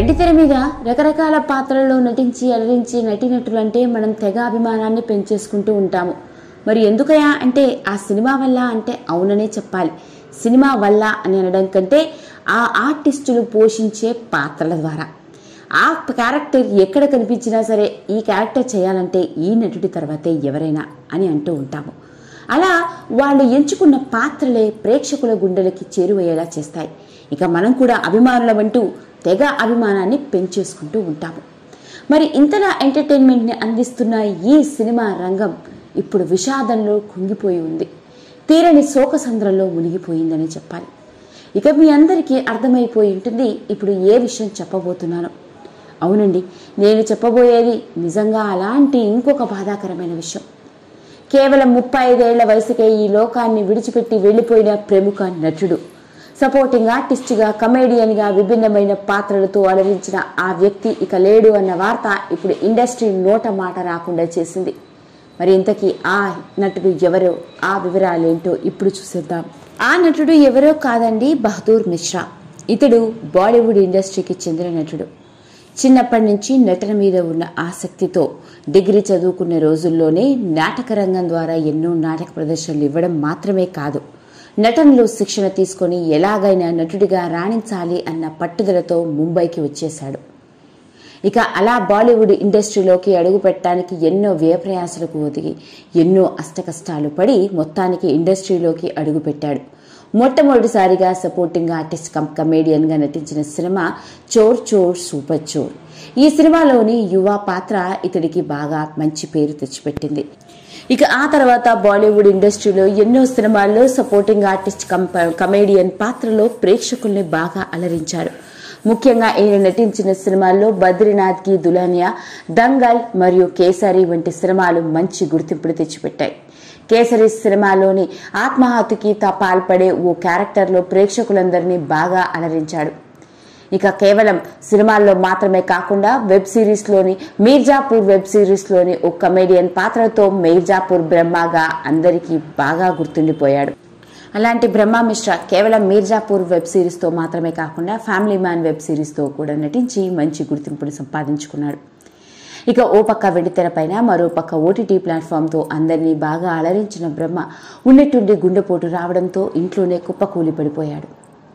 వెండితెర మీద రకరకాల పాత్రల్లో నటించి అలరించి నటీనటులంటే మనం తెగ అభిమానాన్ని పెంచేసుకుంటూ ఉంటాము. మరి ఎందుకయా అంటే ఆ సినిమా వల్ల అంటే అవుననే చెప్పాలి. సినిమా వల్ల అని అనడం కంటే ఆ ఆర్టిస్టులు పోషించే పాత్రల ద్వారా ఆ క్యారెక్టర్ ఎక్కడ కనిపించినా సరే ఈ క్యారెక్టర్ చేయాలంటే ఈ నటుడి తర్వాతే ఎవరైనా అని అంటూ ఉంటాము. అలా వాళ్ళు ఎంచుకున్న పాత్రలే ప్రేక్షకుల గుండెలకి చేరువయ్యేలా చేస్తాయి. ఇక మనం కూడా అభిమానులమంటూ తెగ అభిమానాన్ని పెంచేసుకుంటూ ఉంటాము. మరి ఇంతలా ఎంటర్టైన్మెంట్ని అందిస్తున్న ఈ సినిమా రంగం ఇప్పుడు విషాదంలో కుంగిపోయి ఉంది. తీరని శోకసంద్రంలో మునిగిపోయిందని చెప్పాలి. ఇక మీ అందరికీ అర్థమైపోయి ఉంటుంది ఇప్పుడు ఏ విషయం చెప్పబోతున్నాను. అవునండి, నేను చెప్పబోయేది నిజంగా అలాంటి ఇంకొక బాధాకరమైన విషయం. కేవలం 35 ఏళ్ల వయసుకే ఈ లోకాన్ని విడిచిపెట్టి వెళ్లిపోయిన ప్రముఖ నటుడు, సపోర్టింగ్ ఆర్టిస్ట్గా, కమేడియన్గా విభిన్నమైన పాత్రలతో అలరించిన ఆ వ్యక్తి ఇక లేడు అన్న వార్త ఇప్పుడు ఇండస్ట్రీ నోట మాట రాకుండా చేసింది. మరి ఇంతకీ ఆ నటుడు ఎవరో, ఆ వివరాలేంటో ఇప్పుడు చూసేద్దాం. ఆ నటుడు ఎవరో కాదండి, బహదూర్ మిశ్రా. ఇతడు బాలీవుడ్ ఇండస్ట్రీకి చెందిన నటుడు. చిన్నప్పటి నుంచి నటన మీద ఉన్న ఆసక్తితో డిగ్రీ చదువుకునే రోజుల్లోనే నాటక రంగం ద్వారా ఎన్నో నాటక ప్రదర్శనలు ఇవ్వడం మాత్రమే కాదు, నటనలో శిక్షణ తీసుకొని ఎలాగైనా నటుడిగా రాణించాలి అన్న పట్టుదలతో ముంబైకి వచ్చేశాడు. ఇక అలా బాలీవుడ్ ఇండస్ట్రీలోకి అడుగు పెట్టడానికి ఎన్నో వ్యయప్రయాసలకు ఒదిగి ఎన్నో అష్టకష్టాలు పడి మొత్తానికి ఇండస్ట్రీలోకి అడుగు పెట్టాడు. మొట్టమొదటిసారిగా సపోర్టింగ్ ఆర్టిస్ట్ కమేడియన్ గా నటించిన సినిమా చోర్ చోర్ సూపర్ చోర్. ఈ సినిమాలోని యువ పాత్ర ఇతడికి బాగా మంచి పేరు తెచ్చిపెట్టింది. ఇక ఆ తర్వాత బాలీవుడ్ ఇండస్ట్రీలో ఎన్నో సినిమాల్లో సపోర్టింగ్ ఆర్టిస్ట్ కమేడియన్ పాత్రలో ప్రేక్షకుల్ని బాగా అలరించారు. ముఖ్యంగా ఈయన నటించిన సినిమాల్లో బద్రీనాథ్ కి దుల్హనియా, దంగల్ మరియు కేసరి వంటి సినిమాలు మంచి గుర్తింపును తెచ్చిపెట్టాయి. కేసరి సినిమాలోని ఆత్మహత్యకి పాల్పడే ఓ క్యారెక్టర్లో ప్రేక్షకులందరినీ బాగా అలరించాడు. ఇక కేవలం సినిమాల్లో మాత్రమే కాకుండా వెబ్ సిరీస్లోని మీర్జాపూర్ వెబ్ సిరీస్లోని ఓ కమేడియన్ పాత్రతో మీర్జాపూర్ బ్రహ్మగా అందరికీ బాగా గుర్తుండిపోయాడు. అలాంటి బ్రహ్మ మిశ్రా కేవలం మీర్జాపూర్ వెబ్ సిరీస్తో మాత్రమే కాకుండా ఫ్యామిలీ మ్యాన్ వెబ్ సిరీస్తో కూడా నటించి మంచి గుర్తింపుని సంపాదించుకున్నాడు. ఇక ఓ పక్క వెండితెర పైన, మరో పక్క ఓటీటీ ప్లాట్ఫామ్తో అందరినీ బాగా అలరించిన బ్రహ్మ ఉన్నట్టుండి గుండెపోటు రావడంతో ఇంట్లోనే కుప్పకూలి పడిపోయాడు.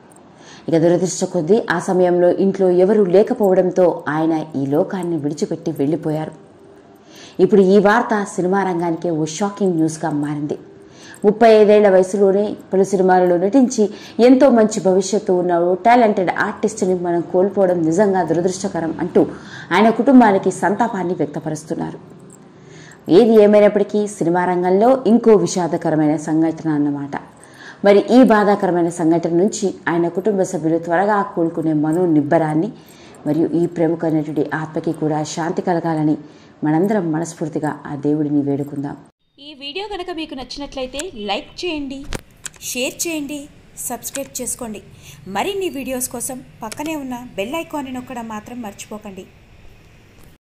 ఇక దురదృష్ట కొద్దీ ఆ సమయంలో ఇంట్లో ఎవరూ లేకపోవడంతో ఆయన ఈ లోకాన్ని విడిచిపెట్టి వెళ్లిపోయారు. ఇప్పుడు ఈ వార్త సినిమా రంగానికే ఓ షాకింగ్ న్యూస్గా మారింది. 35 ఏళ్ల వయసులోనే పలు సినిమాలలో నటించి ఎంతో మంచి భవిష్యత్తు ఉన్న టాలెంటెడ్ ఆర్టిస్ట్ని మనం కోల్పోవడం నిజంగా దురదృష్టకరం అంటూ ఆయన కుటుంబానికి సంతాపాన్ని వ్యక్తపరుస్తున్నారు. ఏది ఏమైనప్పటికీ సినిమా రంగంలో ఇంకో విషాదకరమైన సంఘటన అన్నమాట. మరి ఈ బాధాకరమైన సంఘటన నుంచి ఆయన కుటుంబ సభ్యులు త్వరగా కోలుకునే మనోనిబ్బరాన్ని మరియు ఈ ప్రముఖ నటుడి ఆత్మకి కూడా శాంతి కలగాలని మనందరం మనస్ఫూర్తిగా ఆ దేవుడిని వేడుకుందాం. ఈ వీడియో కనుక మీకు నచ్చినట్లయితే లైక్ చేయండి, షేర్ చేయండి, సబ్స్క్రైబ్ చేసుకోండి. మరిన్ని వీడియోస్ కోసం పక్కనే ఉన్న బెల్ ఐకాన్ని నొక్కడం మాత్రం మర్చిపోకండి.